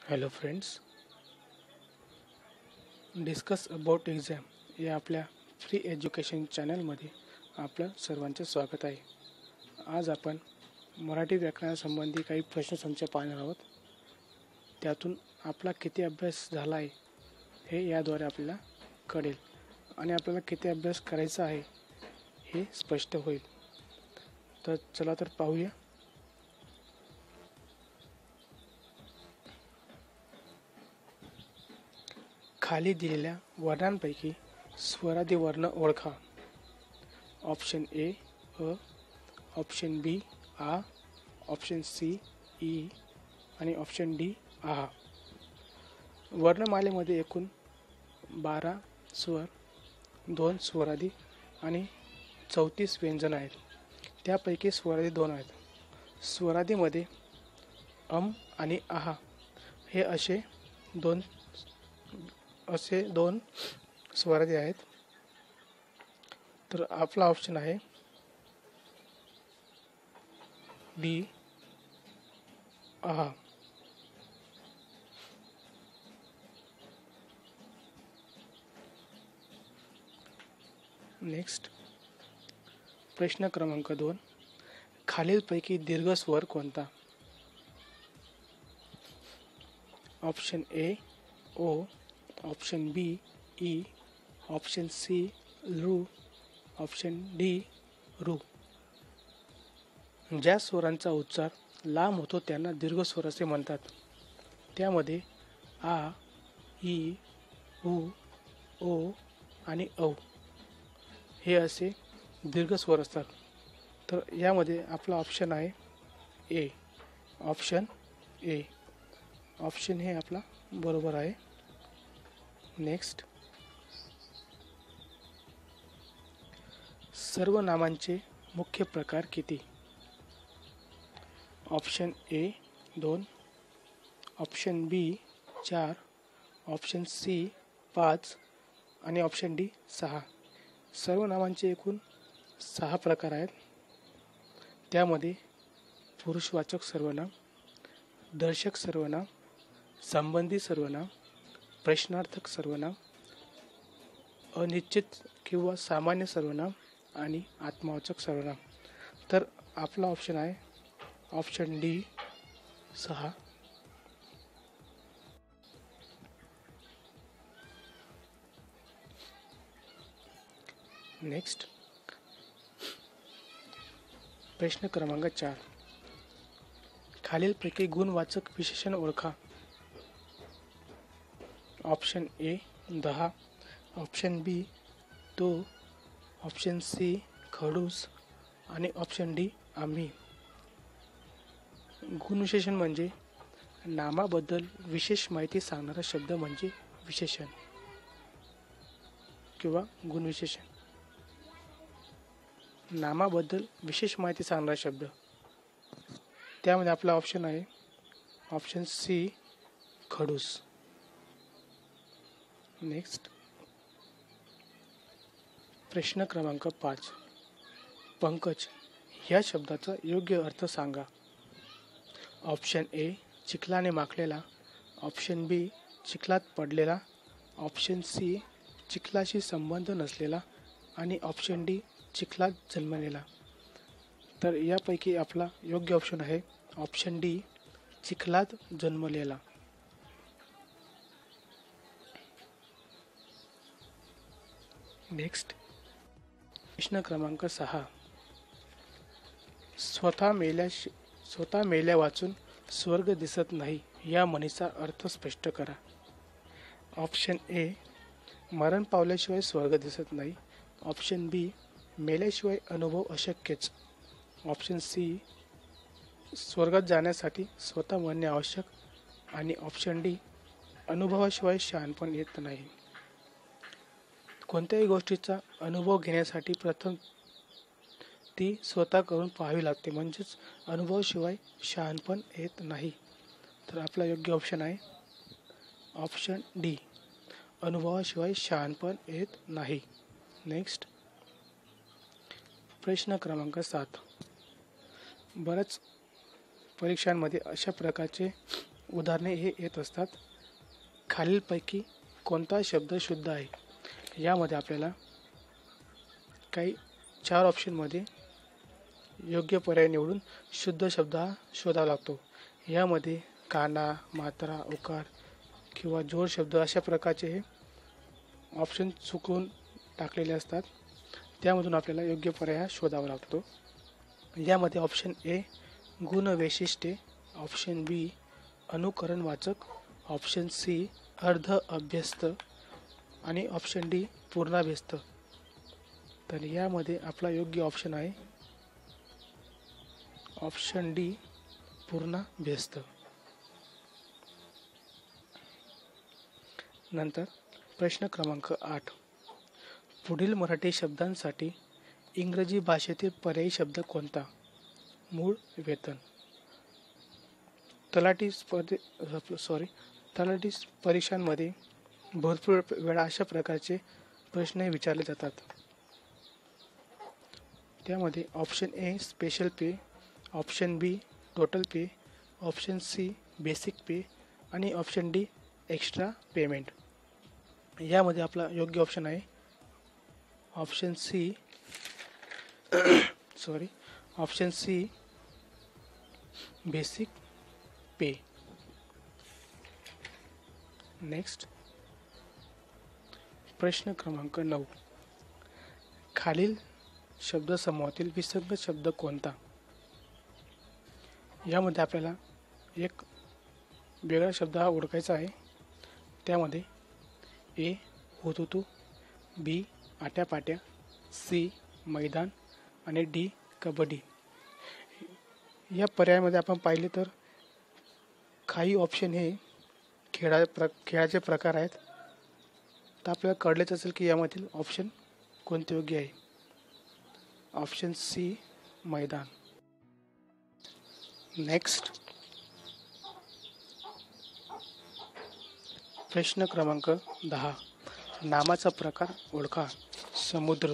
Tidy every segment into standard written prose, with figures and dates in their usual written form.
Hello friends, discuss about exam या आपल्या free education चॅनलमध्ये आपलं सर्वांचे स्वागत आहे. आज आपण मराठी व्याकरणासंबंधी काही प्रश्नसंच पाहणार आहोत. त्यातून आपला किती अभ्यास झाला आहे हे याद्वारे आपल्याला कळेल आणि आपल्याला किती अभ्यास करायचा आहे हे स्पष्ट होईल. तर चला तर पाहूया. खाली दिलेल्या वर्णांपैकी स्वरादी वर्ण ओळखा. ऑप्शन ए अ, ऑप्शन बी आ, ऑप्शन सी ई आणि ऑप्शन डी आहा. वर्णमालेमध्ये एकूण 12 स्वर, 2 स्वरादी आणि 34 व्यंजन आहेत. त्यापैकी स्वरादी 2 आहेत. स्वरादीमध्ये आणि आहा हे असे दोन स्वरादी आहेत. तर आपला ऑप्शन आहे डी आहा. नेक्स्ट प्रश्न क्रमांक 2. खालीलपैकी दीर्घ स्वर कोणता? ऑप्शन ए ओ, ऑप्शन बी ई, ऑप्शन सी लू, ऑप्शन डी रू. ज्या स्वरांचा उच्चार लांब होतो त्यांना दीर्घ स्वर असे म्हणतात. त्यामध्ये आ, ई, उ, ओ आणि औ हे असे दीर्घ स्वर असतात. तर यामध्ये आपला ऑप्शन आहे ए. Option A. ऑप्शन हे आपला बरोबर आहे. नेक्स्ट सर्व नामांचे मुख्य प्रकार किती? Option A 2, option B 4, option C 5 आणि ऑप्शन डी 6. सर्व नामांचे एकूण 6 प्रकार आहेत. त्यामध्ये पुरुषवाचक सर्वनाम, दर्शक सर्वनाम, संबंधी सर्वनाम, प्रश्नार्थक सर्वनाम, अनिश्चित किंवा सामान्य सर्वनाम आणि आत्मवाचक सर्वनाम. तर आपला ऑप्शन आहे ऑप्शन डी 6. नेक्स्ट प्रश्न क्रमांक 4. खालीलपैकी गुणवाचक विशेषण ओळखा. ऑप्शन ए 10, ऑप्शन बी तो, ऑप्शन सी खडूस आणि ऑप्शन डी आम्ही. गुणविशेषण म्हणजे नामाबद्दल विशेष माहिती सांगणारा शब्द म्हणजे विशेषण किंवा गुणविशेषण. नामाबद्दल विशेष माहिती सांगणारा शब्द. त्यामध्ये आपला ऑप्शन आहे ऑप्शन सी खडूस. नेक्स्ट प्रश्न क्रमांक 5. पंकज ह्या शब्दाचा योग्य अर्थ सांगा. ऑप्शन ए चिखलाने माखलेला, ऑप्शन बी चिखलात पडलेला, ऑप्शन सी चिखलाशी संबंध नसलेला आणि ऑप्शन डी चिखलात जन्मलेला. तर यापैकी आपला योग्य ऑप्शन आहे ऑप्शन डी चिखलात जन्मलेला. नेक्स्ट प्रश्न क्रमांक 6. स्वतः मेल्या वाचून स्वर्ग दिसत नाही या म्हणीचा अर्थ स्पष्ट करा. ऑप्शन ए मरण पावल्याशिवाय स्वर्ग दिसत नाही, ऑप्शन बी मेल्याशिवाय अनुभव अशक्यच, ऑप्शन सी स्वर्गात जाण्यासाठी स्वतः मरणे आवश्यक आणि ऑप्शन डी अनुभवाशिवाय शहाणपण येत नाही. कोणत्याही गोष्टीचा अनुभव घेण्यासाठी प्रथम ती स्वतः करून पाहावी लागते, म्हणजेच अनुभवाशिवाय शहाणपण येत नाही. तर आपला योग्य ऑप्शन आहे ऑप्शन डी अनुभवाशिवाय शहाणपण येत नाही. नेक्स्ट प्रश्न क्रमांक 7. बऱ्याच परीक्षांमध्ये अशा प्रकारचे उदाहरणे हे येत असतात. खालीलपैकी कोणता शब्द शुद्ध आहे? यामध्ये आपल्याला काही 4 ऑप्शनमध्ये योग्य पर्याय निवडून शुद्ध शब्द हा शोधावा लागतो. यामध्ये काना, मात्रा, उकार किंवा जोड शब्द अशा प्रकारचे हे ऑप्शन चुकवून टाकलेले असतात. त्यामधून आपल्याला योग्य पर्याय शोधावा लागतो. यामध्ये ऑप्शन ए गुणवैशिष्ट्ये, ऑप्शन बी अनुकरणवाचक, ऑप्शन सी अर्ध अभ्यस्त आणि ऑप्शन डी पूर्णाभ्यस्त. तर यामध्ये आपला योग्य ऑप्शन आहे ऑप्शन डी पूर्णाभ्यस्त. नंतर प्रश्न क्रमांक 8. पुढील मराठी शब्दांसाठी इंग्रजी भाषेतील पर्यायी शब्द कोणता? मूळ वेतन. तलाठी परीक्षांमध्ये भरपूर वेळा अशा प्रकारचे प्रश्न विचारले जातात. त्यामध्ये option A special pay, option B total pay, option C basic pay आणि ऑप्शन डी एक्स्ट्रा पेमेंट. यामध्ये आपला योग्य ऑप्शन आहे option C option C basic pay. Next प्रश्न क्रमांक 9. खालील शब्दसमूहातील विसंगत शब्द कोणता? यामध्ये आपल्याला एक वेगळा शब्द हा ओळखायचा आहे. त्यामध्ये ए हुतुतू, बी आट्यापाट्या, सी मैदान आणि डी कबड्डी. या पर्यायामध्ये आपण पाहिले तर काही ऑप्शन हे खेळाचे प्रकार आहेत. तर आपल्याला कळलेच असेल की यामधील ऑप्शन कोणते योग्य आहे. ऑप्शन सी मैदान. नेक्स्ट प्रश्न क्रमांक 10. नामाचा प्रकार ओळखा. समुद्र.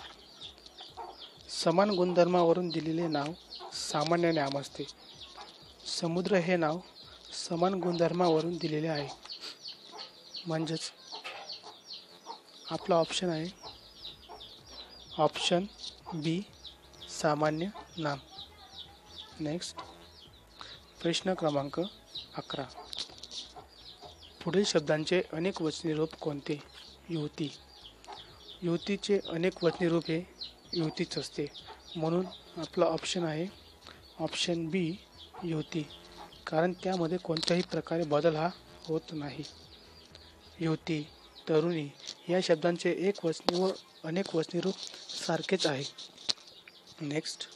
समान गुणधर्मावरून दिलेले नाव सामान्य नाम असते. समुद्र हे नाव समान गुणधर्मावरून दिलेले आहे. म्हणजेच आपला ऑप्शन आहे ऑप्शन बी सामान्य नाम. नेक्स्ट प्रश्न क्रमांक 11. पुढील शब्दांचे अनेक वचनी रूप कोणते? युवती. युवतीचे अनेक वचनी रूप हे युवतीच असते. म्हणून आपला ऑप्शन आहे ऑप्शन बी युवती, कारण त्यामध्ये कोणत्याही प्रकारे बदल हा होत नाही. युवती, तरुणी या शब्दांचे एक वचनी व अनेक वचनी रूप सारखेच आहे. नेक्स्ट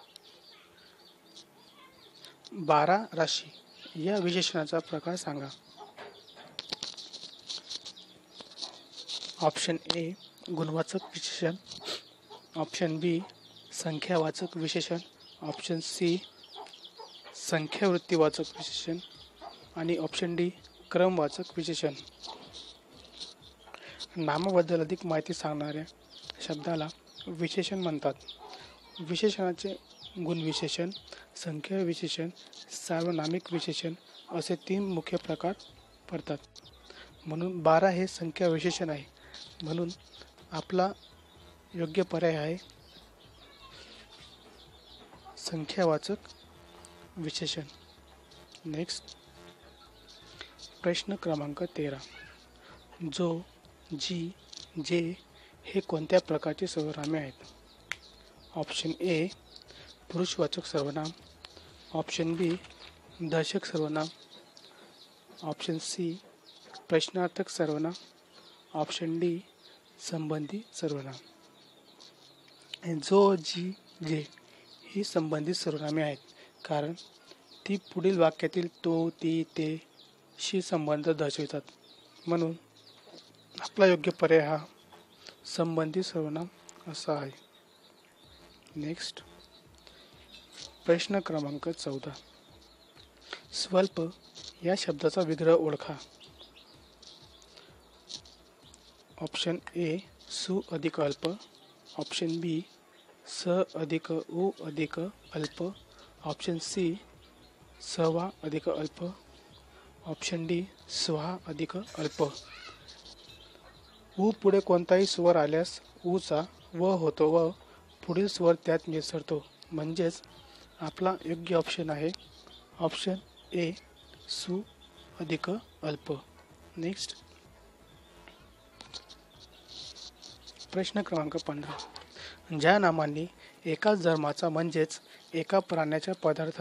12 राशी या विशेषणाचा प्रकार सांगा. ऑप्शन ए गुणवाचक विशेषण, ऑप्शन बी संख्यावाचक विशेषण, ऑप्शन सी संख्यावृत्तीवाचक विशेषण आणि ऑप्शन डी क्रमवाचक विशेषण. नामाबद्दल अधिक माहिती सांगणाऱ्या शब्दाला विशेषण म्हणतात. विशेषणाचे गुणविशेषण, संख्या विशेषण, सार्वनामिक विशेषण असे 3 मुख्य प्रकार पडतात. म्हणून 12 हे संख्या विशेषण आहे. म्हणून आपला योग्य पर्याय आहे संख्यावाचक विशेषण. नेक्स्ट प्रश्न क्रमांक 13. जो, जी, जे हे कोणत्या प्रकारचे सर्वनामे आहेत? ऑप्शन ए पुरुषवाचक सर्वनाम, ऑप्शन बी दर्शक सर्वनाम, ऑप्शन सी प्रश्नार्थक सर्वनाम, ऑप्शन डी संबंधी सर्वनाम. जो, जी, जे ही संबंधित सर्वनामे आहेत, कारण ती पुढील वाक्यातील तो, ती, ते शी संबंध दर्शवितात. म्हणून आपला योग्य पर्याय हा संबंधित सर्वनाम असा आहे. नेक्स्ट प्रश्न क्रमांक 14. स्वल्प या शब्दाचा विग्रह ओळखा. ऑप्शन ए सु अधिक अल्प, ऑप्शन बी स अधिक उ अधिक अल्प, ऑप्शन सी सवा अधिक अल्प, ऑप्शन डी स्वा अधिक अल्प. ऊ पुढे कोणताही स्वर आल्यास ऊचा व होतो व पुढील स्वर त्यात मिसळतो. म्हणजेच आपला योग्य ऑप्शन आहे ऑप्शन ए सु अधिक अल्प. नेक्स्ट प्रश्न क्रमांक 15. ज्या नामांनी एकाच धर्माचा म्हणजेच एका प्राण्याच्या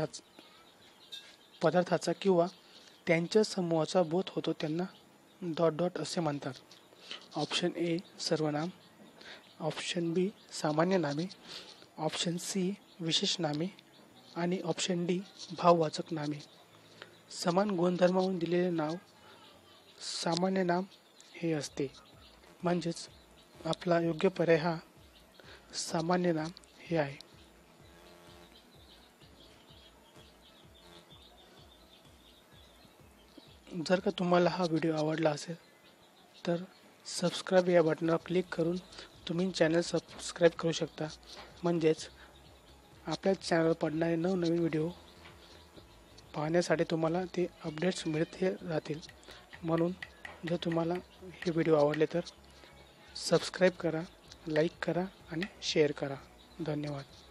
पदार्थाचा किंवा त्यांच्या समूहाचा बोध होतो त्यांना डॉट डॉट असे म्हणतात. ऑप्शन ए सर्वनाम, ऑप्शन बी सामान्य नामे, ऑप्शन सी विशेष नामे आणि ऑप्शन डी भाववाचक नामे. समान गुणधर्मावरून दिलेले नाव सामान्य नाम हे असते. म्हणजेच आपला योग्य पर्याय हा सामान्य नाम हे आहे. जर का तुम्हाला हा व्हिडिओ आवडला असेल तर सबस्क्राईब या बटनावर क्लिक करून तुम्ही चॅनल सबस्क्राईब करू शकता. म्हणजेच आपल्या चॅनलवर पडणारे नवनवीन व्हिडिओ पाहण्यासाठी तुम्हाला ते अपडेट्स मिळत राहतील. म्हणून जर तुम्हाला हे व्हिडिओ आवडले तर सबस्क्राईब करा, लाईक करा आणि शेअर करा. धन्यवाद.